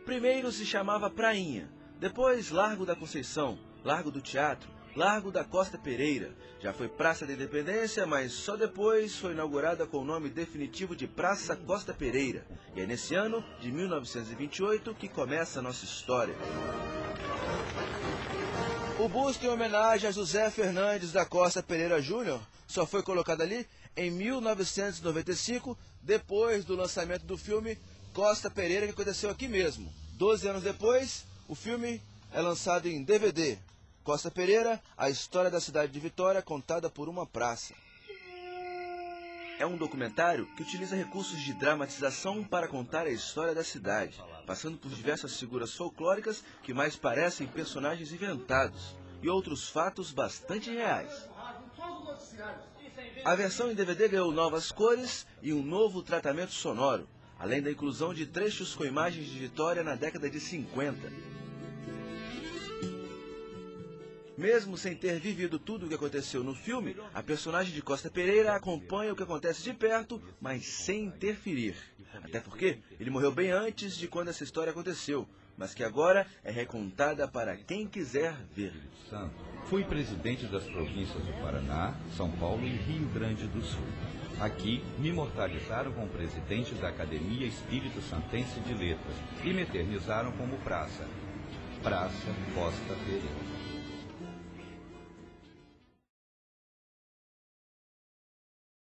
Primeiro se chamava Prainha, depois Largo da Conceição, Largo do Teatro, Largo da Costa Pereira. Já foi Praça da Independência, mas só depois foi inaugurada com o nome definitivo de Praça Costa Pereira. E é nesse ano, de 1928, que começa a nossa história. O busto em homenagem a José Fernandes da Costa Pereira Júnior só foi colocado ali em 1995, depois do lançamento do filme Costa Pereira, que aconteceu aqui mesmo. 12 anos depois, o filme é lançado em DVD. Costa Pereira, a história da cidade de Vitória contada por uma praça. É um documentário que utiliza recursos de dramatização para contar a história da cidade, passando por diversas figuras folclóricas que mais parecem personagens inventados e outros fatos bastante reais. A versão em DVD ganhou novas cores e um novo tratamento sonoro, além da inclusão de trechos com imagens de Vitória na década de 50. Mesmo sem ter vivido tudo o que aconteceu no filme, a personagem de Costa Pereira acompanha o que acontece de perto, mas sem interferir. Até porque ele morreu bem antes de quando essa história aconteceu, mas que agora é recontada para quem quiser ver. Fui presidente das províncias do Paraná, São Paulo e Rio Grande do Sul. Aqui, me imortalizaram como presidente da Academia Espírito Santense de Letras e me eternizaram como Praça Costa Pereira.